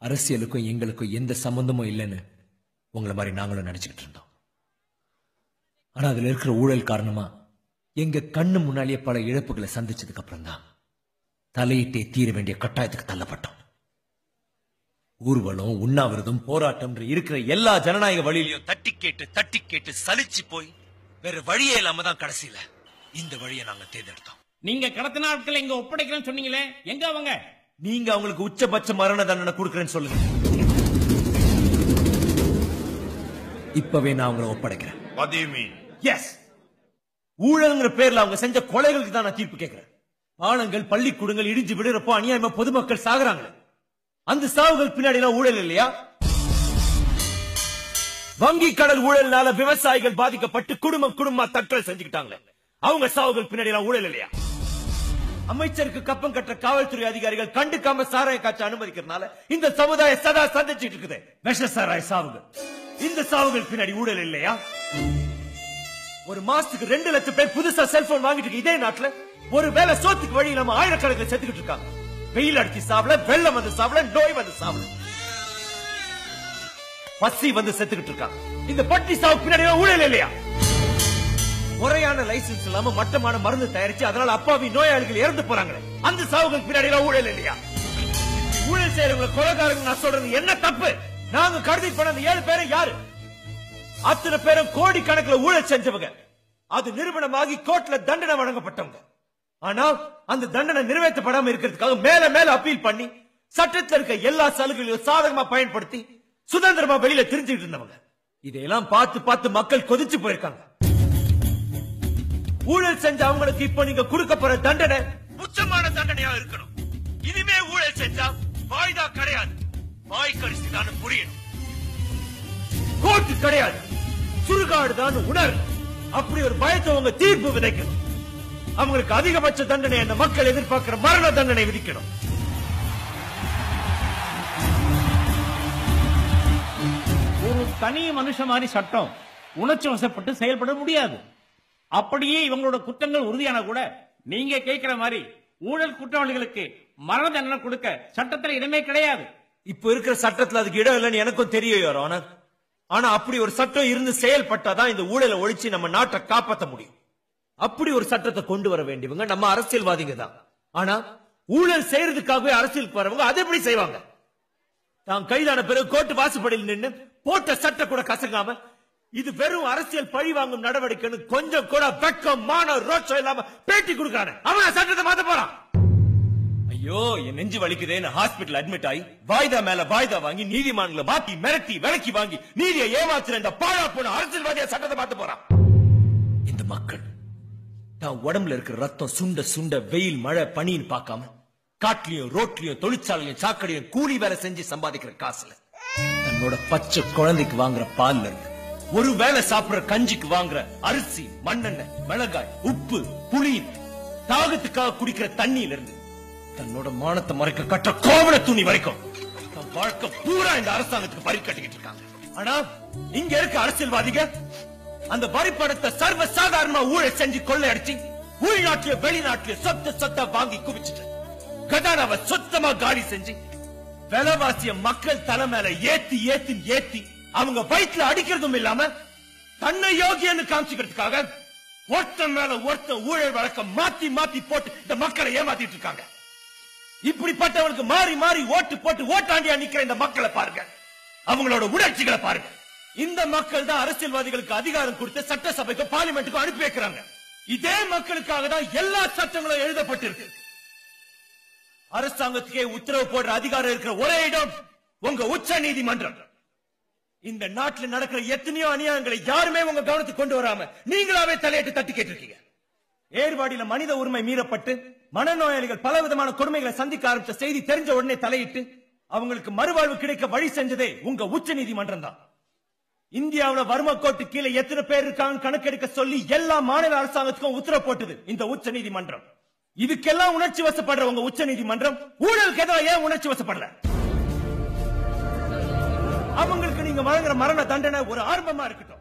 அரசியலுக்கும் எங்களுக்கும் எந்த சம்பந்தமும் இல்லைன்னு உங்களை மாதிரி நாங்களும் நினைச்சுக்கிட்டு இருந்தோம். ஆனா அதுல இருக்கிற ஊழல் காரணமா எங்க கண்ணு முன்னாலேயே பல இழப்புகளை சந்திச்சதுக்கு அப்புறம் தான் தலையிட்டே தீர வேண்டிய கட்டாயத்துக்கு தள்ளப்பட்டோம். ஊர்வலம், உண்ணாவிரதம், போராட்டம் இருக்கிற எல்லா ஜனநாயக வழியிலையும் தட்டி கேட்டு சலிச்சு போய் வேற வழியே இல்லாம தான் கடைசியில இந்த வழியை நாங்க தேர்ந்தெடுத்தோம். நீங்க கடத்தின ஆட்களை இங்க ஒப்படைக்கிறேன்னு சொன்னீங்களே, எங்க அவங்க? நீங்க அவங்களுக்கு உச்சபட்ச மரண தண்டனை கொடுக்கறேன்னு சொல்லுங்க. இப்பவே நான் அவங்களை ஒப்படைக்கிறேன். What do you mean? Yes, ஊழல்ங்கிற பேர்ல அவங்க செஞ்ச கொலைகளுக்கு தான் நான் தீர்ப்பு கேட்கிறேன். பாலங்கள், பள்ளிக்கூடங்கள் இடிஞ்சு விடுறப்போ அநியாயமா பொதுமக்கள் சாகுறாங்க. அந்த சாவுகள் பின்னாடி எல்லாம் ஊழல் இல்லையா? வங்கி கடல் ஊழல்னால விவசாயிகள் பாதிக்கப்பட்டு குடும்பமா தற்கொலை செஞ்சுக்கிட்டாங்களே, அவங்க சாவுகள் பின்னாடி எல்லாம் ஊழல் இல்லையா? அமைச்சருக்கு கப்பம் கட்ட காவல்துறை அதிகாரிகள் கண்டுக்காம சாராய காய்ச்ச அனுமதிக்கிறதுனால இந்த சமுதாயம் சதா சந்திச்சுட்டு இருக்குது விஷ சாராய சாவுகள். இந்த சாவுகள் பின்னாடி ஊழல் இல்லையா? ஒரு மாசத்துக்கு 2 லட்சம் பேர் புதுசா செல்போன் வாங்கிட்டு இதே நாட்டுல ஒரு வேளை சோத்துக்கு வழி இல்லாம ஆயிரக்கணக்கில் செத்துக்கிட்டு இருக்காங்க. வெயில் அடிச்சு சாவல, வெள்ளம் வந்து சாவல, நோய் வந்து சாவல, பசி வந்து செத்துக்கிட்டு இருக்காங்க. இந்த பட்டி சாவு பின்னாடி ஊழல் இல்லையா? முறையான லைசன்ஸ் இல்லாம மட்டமான மருந்து தயாரிச்சு அதனால அப்பாவி நோயாளிகள் இறந்து போறாங்களே, அந்த சாவுகள் பின்னாடி ஊழல் இல்லையா? ஊழல் செய்யறவங்க கொலைகாரங்க நான் சொல்றது என்ன தப்பு? நாங்க கருதி பண்ண 7 பேரும் யாரு? அத்தனை பேரும் கோடி கணக்கில் ஊழல் செஞ்சவங்க. அது நிரூபணமாகி கோர்ட்ல தண்டனை வழங்கப்பட்டவங்க. ஆனா அந்த தண்டனை நிறைவேற்றப்படாம இருக்கிறதுக்காக மேல மேல அப்பீல் பண்ணி சட்டத்தில் இருக்க எல்லா சலுகைகளையும் சாதகமா பயன்படுத்தி சுதந்திரமா வெளியில தெரிஞ்சுட்டு இருந்தவங்க. இதையெல்லாம் பார்த்து மக்கள் கொதிச்சு போயிருக்காங்க. ஊழல் செஞ்ச அவங்களுக்கு இப்ப நீங்க கொடுக்க போற தண்டனை உச்சமான தண்டனையா இருக்கணும். இனிமே ஊழல் செஞ்சா வாய்தா கிடையாது, வாய் கடிச்சுதான் புரியணும். கோர்ட்டு கிடையாது, சுடுகாடுதான் உணர். அப்படி ஒரு பயத்தை உங்க தீர்ப்பு விதைக்கணும். அவங்களுக்கு அதிகபட்ச தண்டனை என்ன மக்கள் எதிர்பார்க்கிற மரண தண்டனை விதிக்கணும். ஒரு தனி மனுஷ மாதிரி சட்டம் உணர்ச்சி வசப்பட்டு செயல்பட முடியாது. அப்படியே இவங்களோட குற்றங்கள் உறுதியான கூட நீங்க கேட்கிற மாதிரி ஊழல் குற்றவாளிகளுக்கு மரண தண்டனை கொடுக்க சட்டத்தில் இடமே கிடையாது. இப்ப இருக்கிற சட்டத்தில் அதுக்கு இடம் இல்லைன்னு எனக்கும் தெரியும் யுவர் ஆனர். ஆனா அப்படி ஒரு சட்டம் இருந்து செயல்பட்டாதான் இந்த ஊழலை ஒழிச்சு நம்ம நாட்டை காப்பாற்ற முடியும். அப்படி ஒரு சட்டத்தை கொண்டு வர வேண்டியவங்க நம்ம அரசியல்வாதிங்க தான். ஆனா ஊழல் செய்யறதுக்காகவே அரசியலுக்கு வரவங்க அதை எப்படி செய்வாங்க? தான் கைதான பிறகு கோர்ட்டு வாசப்படியில் நின்று போட்ட சட்ட கூட கசங்காம இது வெறும் அரசியல் பழி வாங்கும் நடவடிக்கைன்னு கொஞ்சம் கூட வெக்கம், மான, ரோட்சம் இல்லாம பேட்டி கொடுக்கறானே, அவன சட்டத்தை மாத்த போறான். ஐயோ, என் நெஞ்சு வலிக்குதேன்னு ஹாஸ்பிட்டல் அட்மிட் ஆகி வாய்தா மேல வாய்தா வாங்கி நீதிமன்றங்களை மாத்தி மிரட்டி விலக்கி வாங்கி நீதியை ஏமாத்துற இந்த பாழா போன அரசியல்வாதிய சட்டத்தை மாத்த போறான். இந்த மக்கள் தான் உடம்புல இருக்கிற ரத்தம் சுண்ட சுண்ட வெயில், மழை, பனின்னு பார்க்காம காட்டுலயும் ரோட்லயும் தொழிற்சாலையும் சாக்கடையும் கூலி வேலை செஞ்சு சம்பாதிக்கிற காசுல தன்னோட பச்சை குழந்தைக்கு வாங்குற பால்ல இருந்து ஒரு வேளை சாப்பிடுற கஞ்சிக்கு வாங்குற அரிசி, மண்ணெண்ணெய், மிளகாய், உப்பு, புளி, தாகத்துக்காக குடிக்கிற தண்ணியில இருந்து தன்னோட மானத்தை மறைக்க கட்ட கோவண துணி வரைக்கும் தன் வாழ்க்கை பூரா இந்த அரசாங்கத்துக்கு வரி கட்டிக்கிட்டு இருக்காங்க. ஆனா இங்க இருக்க அரசியல்வாதிக அந்த வரி பணத்தை சர்வ சாதாரணமா ஊழல் செஞ்சு கொள்ளையடிச்சு உள்நாட்டில வெளிநாட்டில சொத்த வாங்கி குவிச்சுட்டு கதானாவை சொத்தமா காலி செஞ்சு விலைவாசிய மக்கள் தலை மேல ஏத்தி அவங்க வயிற்றுல அடிக்கிறதும் இல்லாம தன்னை யோகியன்னு காமிச்சுக்கிறதுக்காக ஒருத்தன் மேல ஒருத்தன் ஊழல் வழக்கம் மாத்தி போட்டு இந்த மக்களை ஏமாத்திட்டு இருக்காங்க. இப்படிப்பட்டவங்களுக்கு மாறி மாறி ஓட்டு போட்டு ஓட்டாண்டியா நிக்கிற இந்த மக்களை பாருங்க, அவங்களோட உணர்ச்சிகளை பாருங்க. இந்த மக்கள் தான் அரசியல்வாதிகளுக்கு அதிகாரம் கொடுத்து சட்டசபைக்கு பார்லிமெண்ட்டுக்கு அனுப்பி வைக்கிறாங்க. இதே மக்களுக்காக தான் எல்லா சட்டங்களும் எழுதப்பட்டிருக்கு. அரசாங்கத்துக்கே உத்தரவு போடுற அதிகாரம் இருக்கிற ஒரே இடம் உங்க உச்ச நீதிமன்றம். இந்த நாட்டில் நடக்கிற எத்தனையோ அநியாயங்களை யாருமே உங்க கவனத்துக்கு கொண்டு வராம நீங்களாவே தலையிட்டு தட்டி கேட்டிருக்கீங்க. ஏர்வாடியில மனித உரிமை மீறப்பட்டு மனநோயாளிகள் பல விதமான கொடுமைகளை சந்திக்க ஆரம்பிச்ச செய்தி தெரிஞ்ச உடனே தலையிட்டு அவங்களுக்கு மறுவாழ்வு கிடைக்க வழி செஞ்சதே உங்க உச்ச நீதிமன்றம் தான். இந்தியாவுல வறுமை கோட்டு கீழே எத்தனை பேர் இருக்காங்க கணக்கெடுக்க சொல்லி எல்லா மாநில அரசாங்கத்துக்கும் உத்தரவு போட்டது இந்த உச்ச நீதிமன்றம். இதுக்கெல்லாம் உணர்ச்சி வசப்படுற உங்க உச்ச நீதிமன்றம் ஊழலுக்கு எதிராக ஏன் உணர்ச்சி வசப்படல? அவங்களுக்கு நீங்க வழங்குற மரண தண்டனை ஒரு ஆரம்பமா இருக்கட்டும்.